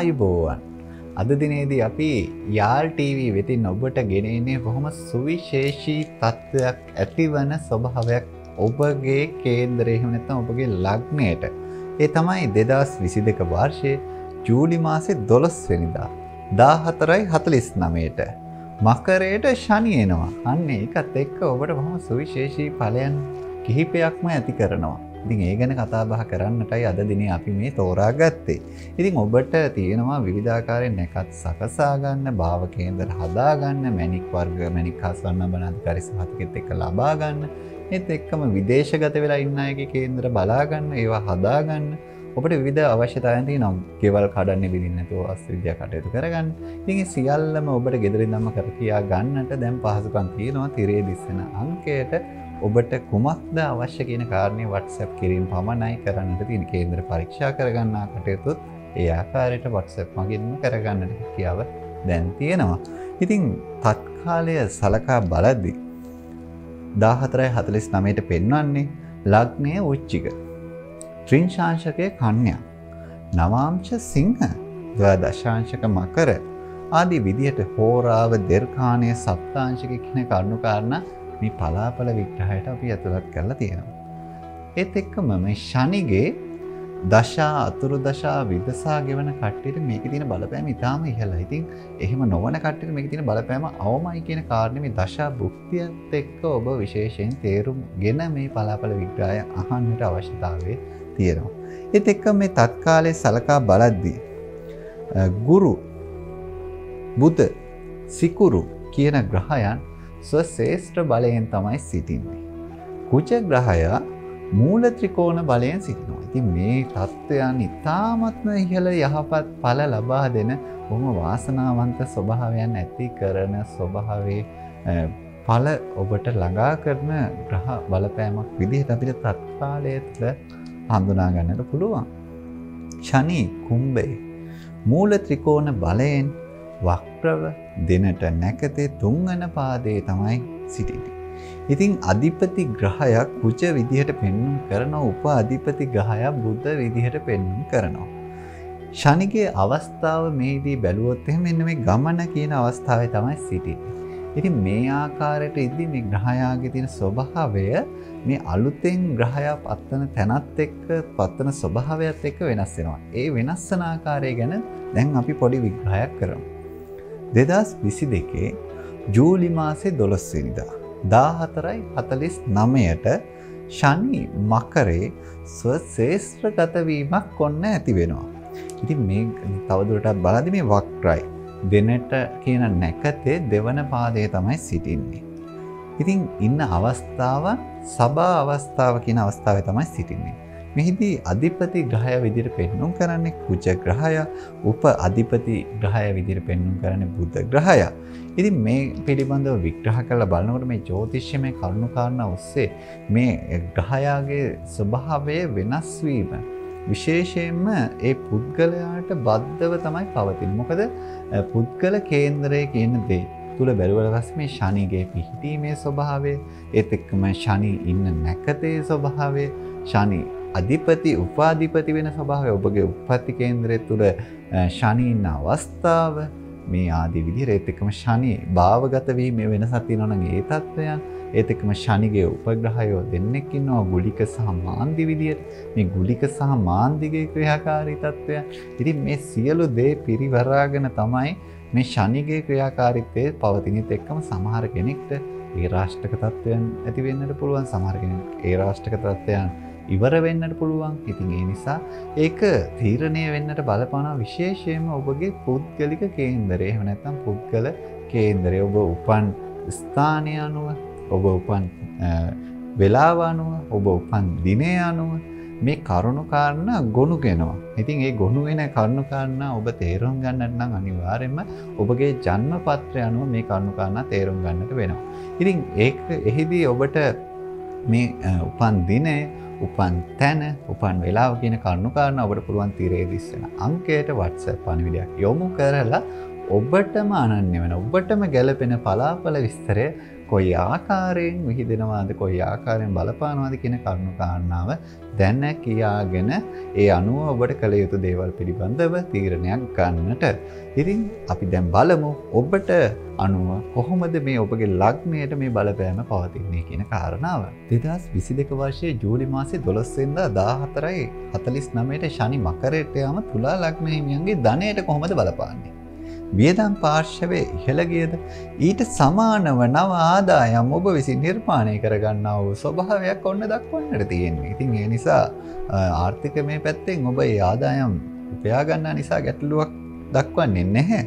ආයුබෝවන්. අද දිනේදී අපි යාල් ටීවී වෙතින් ඔබට ගෙනෙන්නේ බොහොම සුවිශේෂී තත්ත්වයක් ඇතිවන ස්වභාවයක් ඔබගේ කේන්දරේ එහෙම නැත්නම් ඔබගේ ලග්නයට. ඒ තමයි 2022 වර්ෂයේ ජූලි මාසේ 12 වෙනිදා 14:49ට මකරයට ශනි එනවා. අන්න ඒකත් එක්ක ඔබට බොහොම සුවිශේෂී ඵලයන් කිහිපයක්ම ඇති කරනවා. ඉතින් ඒ ගැන කතා බහ කරන්නටයි අද දිනේ අපි මේ තෝරාගත්තේ. ඉතින් ඔබට තියෙනවා විවිධාකාරයෙන් නැකත් සකසා ගන්න, භාව කේන්දර හදා ගන්න, මැණික් වර්ග මැණික් හසවන්න බන අධිකාරී සහතිකෙත් එක්ක ලබා ගන්න. ඒත් එක්කම විදේශගත වෙලා ඉන්න අයගේ කේන්දර බලා ගන්න, ඒවා හදා ගන්න. ඔබට විවිධ අවශ්‍යතාවයන් තියෙනවා. ගෙවල් කඩන්නේ විදිහින් නැතුව අස්විද්‍යා කටයුතු කරගන්න. ඉතින් ඒ සියල්ලම ඔබට ගෙදරින්දම කර කියා ගන්නට දැන් පහසුකම් තියෙනවා. තිරේ දිස්සන අංකයට ඔබට කුමක්ද අවශ්‍ය කියන කාරණේ WhatsApp කිරීම පමණයි කරන්නට තියෙන. කේන්දර පරීක්ෂා කරගන්නා කටයුතුත් ඒ ආකාරයට WhatsApp මගින්ම කරගන්නට හැකියාව දැන් තියෙනවා. ඉතින් තත්කාලය සලකා බලද්දී 14:49ට පෙන්වන්නේ ලග්නය වෘශ්චික, ත්‍රිංශාංශකයේ කන්‍යා, නවාංශ සිංහ, ද්වාදශාංශක මකර ආදී විදිහට හෝරාව දීර්ඝාණය සප්තාංශක කියන කරුණු කාරණා මේ පලාපල විග්‍රහයට අපි ඇතුළත් කරලා තියෙනවා. ඒත් එක්කම මේ ශනිගේ දශා අතුරු දශා විදසා ගෙවන කට්ටියට මේකේ තියෙන බලපෑම ඉතාම ඉහළයි. ඉතින් එහෙම නොවන කට්ටියට මේකේ තියෙන බලපෑම අවමයි කියන කාරණේ මේ දශා භුක්තියත් එක්ක ඔබ විශේෂයෙන් තේරුම්ගෙන මේ පලාපල විග්‍රහය අහන්නට අවශ්‍යතාවය තියෙනවා. ඒත් එක්කම මේ තත්කාලයේ සලකා බලද්දී ගුරු, බුධ, සිකුරු කියන ග්‍රහයන් ස්වශේෂ්ඨ බලයෙන් තමයි සිටින්නේ. කුජ ග්‍රහයා මූල ත්‍රිකෝණ බලයෙන් සිටිනවා. ඉතින් මේ තත්ත්වයන් ඉතාමත්ම ඉහළ යහපත් ඵල ලබා දෙන බොහොම වාසනාවන්ත ස්වභාවයන් ඇති කරන ස්වභාවයේ ඵල ඔබට ළඟා කරන ග්‍රහ බලපෑමක් විදිහට අපිට තත්කාලය තුළ හඳුනා ගන්නට පුළුවන්. ශනි කුම්භේ මූල ත්‍රිකෝණ බලයෙන් වක්‍රව දිනට නැකතේ තුන්වන පාදයේ තමයි සිටින්නේ. ඉතින් අධිපති ග්‍රහයක් කුජ විදිහට පෙන්වුම් කරනවා, උප අධිපති ග්‍රහයක් බුධ විදිහට පෙන්වුම් කරනවා. ශනිගේ අවස්ථාව මේදී බැලුවොත් එහෙනම් මෙන්න මේ ගමන කියන අවස්ථාවේ තමයි සිටින්නේ. ඉතින් මේ ආකාරයට ඉදදී මේ ග්‍රහයාගේ තියෙන ස්වභාවය මේ අලුතෙන් ග්‍රහයා පත්වන තැනත් එක්ක පත්වන ස්වභාවයත් එක්ක වෙනස් වෙනවා. ඒ වෙනස් වෙන ආකාරය ගැන දැන් අපි පොඩි විග්‍රහයක් කරමු. 2022 ජූලි මාසේ 12 වෙනිදා 14:49ට ශනි මකරේ ස්වශේෂ්ඨගත වීමක් ඔන්න ඇති වෙනවා. ඉතින් මේ තවදුරටත් බලද්දි මේ වක්‍රයි දෙනට කියන නැකතේ දෙවන පාදයේ තමයි සිටින්නේ. ඉතින් ඉන්න අවස්ථාව සබා අවස්ථාව කියන අවස්ථාවේ තමයි සිටින්නේ. මෙහිදී අධිපති ග්‍රහය විදිහට පෙන්වුම් කරන්නේ කුජ ග්‍රහය, උප අධිපති ග්‍රහය විදිහට පෙන්වුම් කරන්නේ බුධ ග්‍රහය. ඉතින් මේ පිළිබඳව විග්‍රහ කරලා බලනකොට මේ ජ්‍යොතිෂයේ කරුණු කාරණා ඔස්සේ මේ ග්‍රහයාගේ ස්වභාවය වෙනස් වීම විශේෂයෙන්ම ඒ පුද්ගලයාට බද්ධව තමයි පවතින්නේ. මොකද පුද්ගල කේන්දරය කියන දේ තුල බැලුවට පස්සේ මේ ශනිගේ පිහිටීමේ ස්වභාවය, ඒත් එක්කම ශනි ඉන්න නැකතේ ස්වභාවය, ශනි අධිපති උපාධිපති වෙන ස්වභාවය, ඔබගේ උප්පත්ති කේන්දරය තුල ශනි ඉන්න අවස්ථාව, මේ ආදී විදිහට ඒත් එක්කම ශනි භාවගත වීමේ වෙනසක් තියෙනවා නම් ඒ තත්වයන්, ඒත් එක්කම ශනිගේ උපග්‍රහයෝ දෙන්නෙක් ඉන්නවා ගුලික සහ මාන්දි විදියට. මේ ගුලික සහ මාන්දිගේ ක්‍රියාකාරී තත්වයන්. ඉතින් මේ සියලු දේ පිරිවරාගෙන තමයි මේ ශනිගේ ක්‍රියාකාරීත්වයේ පවතිනත් එක්කම සමහර කෙනෙක්ට ඒ රාෂ්ටක තත්වයන් ඇති වෙන්නට පුළුවන්, සමහර කෙනෙක් ඒ රාෂ්ටක තත්වයන් ඉවර වෙන්නට පුළුවන්. ඉතින් ඒ නිසා ඒක තීරණය වෙන්නට බලපාන විශේෂයෙන්ම ඔබගේ පුද්ගලික කේන්දරය, එහෙම නැත්නම් පුද්ගල කේන්දරය, ඔබ උපන් ස්ථානය අනුව, ඔබ උපන් වේලාව අනුව, ඔබ උපන් දිනය අනුව මේ කරුණු කාරණා ගොනුගෙනවා. ඉතින් ඒ ගොනු වෙන කරුණු කාරණා ඔබ තේරුම් ගන්නට නම් අනිවාර්යයෙන්ම ඔබගේ ජන්ම පත්‍රය අනුව මේ කරුණු කාරණා තේරුම් ගන්නට වෙනවා. ඉතින් ඒක එහිදී ඔබට මේ උපන් දිනය, උපන් තැන, උපන් වේලාව කියන කරුණු කාරණා ඔබට පුළුවන් තිරේ දිස්සන අංකයට WhatsApp පණිවිඩයක් යොමු කරලා ඔබටම අනන්‍ය වෙන, ඔබටම ගැළපෙන පලාපල විස්තරය කොයි ආකාරයෙන් විහිදෙනවාද කොයි ආකාරයෙන් බලපානවාද කියන කරුණු කාරණාව දැන කියාගෙන ඒ අනුව ඔබට කළ යුතු දේවල් පිළිබඳව තීරණයක් ගන්නට. ඉතින් අපි දැන් බලමු ඔබට අනුව කොහොමද මේ ඔබගේ ලග්නයට මේ බලපෑම පවතින්නේ කියන කාරණාව. 2022 වර්ෂයේ ජූලි මාසේ 12 වෙනිදා 14:49ට ශනි මකරයට යාම තුලා ලග්න හිමියන්ගේ ධනයට කොහොමද බලපාන්නේ? වියදම් පාර්ශවයේ ඉහළ ගියද ඊට සමානව නව ආදායම් ඔබ විසින් නිර්මාණය කරගන්නා වූ ස්වභාවයක් ඔන්න දක්වන්නට තියෙනවා. ඉතින් ඒ නිසා ආර්ථික මේ පැත්තෙන් ඔබ ඒ ආදායම් උපයා ගන්නා නිසා ගැටලුවක් දක්වන්නේ නැහැ.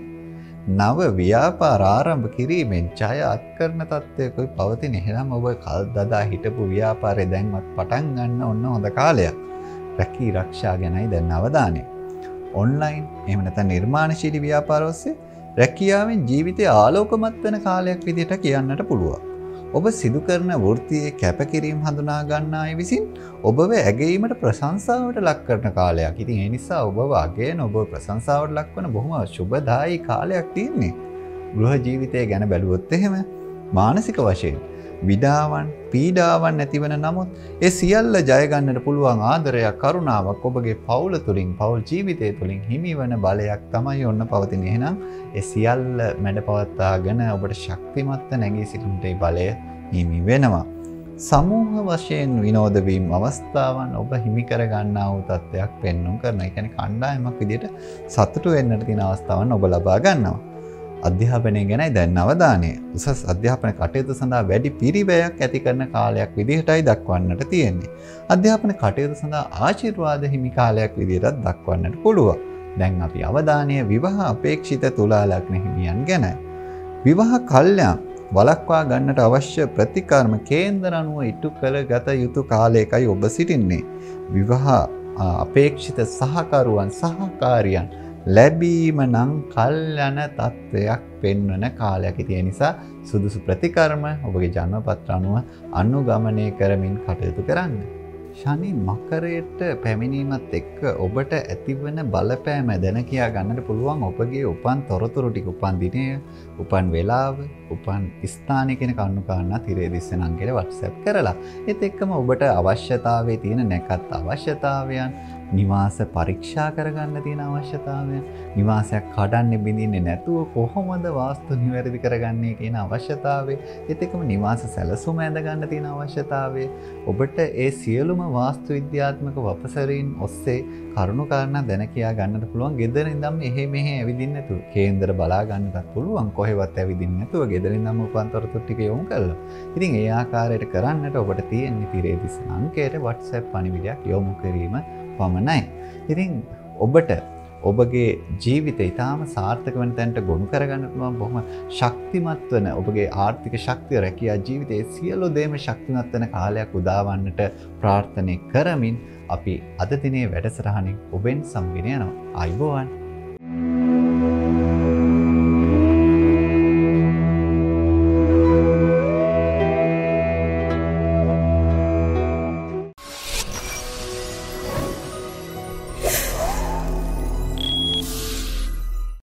නව ව්‍යාපාර ආරම්භ කිරීමෙන් ජය අත්කරන තත්ත්වයකයි පවතින. එහෙනම් ඔබ කල් දදා හිටපු ව්‍යාපාරය දැන්වත් පටන් ගන්න ඔන්න හොඳ කාලයක්. රැකී ආරක්ෂා ගැනයි දැන් අවධානය. ඔන්ලයින් එහෙම නැත්නම් නිර්මාණශීලී ව්‍යාපාර ඔස්සේ රැකියාවෙන් ජීවිතය ආලෝකමත් වෙන කාලයක් විදිහට කියන්නට පුළුවන්. ඔබ සිදු කරන වෘත්තියේ කැපකිරීම හඳුනා ගන්න අය විසින් ඔබව ඇගීමට ප්‍රශංසාවට ලක් කරන කාලයක්. ඉතින් ඒ නිසා ඔබව අගයන ඔබ ප්‍රශංසාවට ලක්වන බොහොම සුබදායී කාලයක් තියෙන්නේ. ගෘහ ජීවිතය ගැන බැලුවොත් එහෙම මානසික වශයෙන් විඩාවන් පීඩාවන් නැතිවන නමුත් ඒ සියල්ල ජය ගන්නට පුළුවන් ආදරයක් කරුණාවක් ඔබගේ පවුල තුලින් පවුල් ජීවිතය තුලින් හිමිවන බලයක් තමයි ඔන්න පවතින. එහෙනම් ඒ සියල්ල මැඩපවත්වාගෙන ඔබට ශක්තිමත් නැගී සිටින්නට ඒ බලය හිමි වෙනවා. සමූහ වශයෙන් විනෝද වීම අවස්ථාවන් ඔබ හිමි කර ගන්නා වූ තත්ත්වයක් පෙන්වුම් කරනවා. ඒ කියන්නේ කණ්ඩායමක් විදිහට සතුටු වෙන්නට තියෙන අවස්ථාවන් ඔබ ලබා ගන්නවා. අධ්‍යාපනය ගැනයි දැන් අවධානය. උසස් අධ්‍යාපන කටයුතු සඳහා වැඩි පිරිවැයක් ඇති කරන කාලයක් විදිහටයි දක්වන්නට තියෙන්නේ. අධ්‍යාපන කටයුතු සඳහා ආශිර්වාද හිමි කාලයක් විදිහටත් දක්වන්නට පුළුවන්. දැන් අපි අවධානය විවාහ අපේක්ෂිත තුලා ලග්න හිමියන් ගැනයි. විවාහ කල්යම් වළක්වා ගන්නට අවශ්‍ය ප්‍රතිකර්ම කේන්දර අනුව ඉටු කළ ගත යුතු කාලයකයි ඔබ සිටින්නේ. විවාහ අපේක්ෂිත සහකරුවන් සහකාරියන් ලැබීම නම් කල්යන තත්ත්වයක් පෙන්වන කාලයක්. ඒ නිසා සුදුසු ප්‍රතිකර්ම ඔබගේ ජන්මපත්‍ර අනුව අනුගමනය කරමින් කටයුතු කරන්න. ශනි මකරයට පැමිණීමත් එක්ක ඔබට ඇතිවන බලපෑම දැන කියා ගන්නට පුළුවන් ඔබගේ උපන් තොරතුරු ටික උපන් දිනය, උපන් වේලාව, උපන් ස්ථානය කියන කරුණු කාරණා තිරේ දිස්සන අංකයට WhatsApp කරලා. ඒත් එක්කම ඔබට අවශ්‍යතාවයේ තියෙන නැකත් අවශ්‍යතාවයන් නිවාස පරීක්ෂා කරගන්න තියෙන අවශ්‍යතාවයන්, නිවාසයක් කඩන්නේ බිඳින්නේ නැතුව කොහොමද වාස්තු නිවැරදි කරගන්නේ කියන අවශ්‍යතාවය, ඒත් එක්කම නිවාස සැලසුම ඇඳ ගන්න තියෙන අවශ්‍යතාවය, ඔබට ඒ සියලුම වාස්තු විද්‍යාත්මක වපසරීන් ඔස්සේ කරුණු කාරණා දැන කියා ගන්නට පුළුවන්. ගෙදර ඉඳන් එහෙ මෙහෙ ඇවිදින්න නැතුව කේන්දර බලා ගන්නත් පුළුවන්. කොහෙවත් ඇවිදින්න නැතුව ගෙදර ඉඳන් උපන්තරතුරු ටික යොමු කරලා. ඉතින් ඒ ආකාරයට කරන්නට ඔබට තියෙන තිරේ දිස්සන අංකයට WhatsApp පණිවිඩයක් යොමු කිරීම පමණයි. ඉතින් ඔබට ඔබගේ ජීවිතය ඊටාම සාර්ථක වෙන තැනට ගොනු කරගන්න පුළුවන් බොහොම ශක්තිමත් වෙන ඔබගේ ආර්ථික ශක්තිය රැකියා ජීවිතයේ සියලු දේම ශක්තිමත් වෙන කාලයක් උදාවන්නට ප්‍රාර්ථනා කරමින් අපි අද දිනේ වැඩසටහනින් ඔබෙන් සමුගෙන යනවා. ආයුබෝවන්.